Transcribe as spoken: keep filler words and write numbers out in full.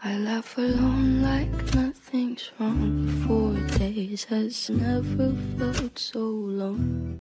I laugh alone like nothing's wrong. Four days has never felt so long.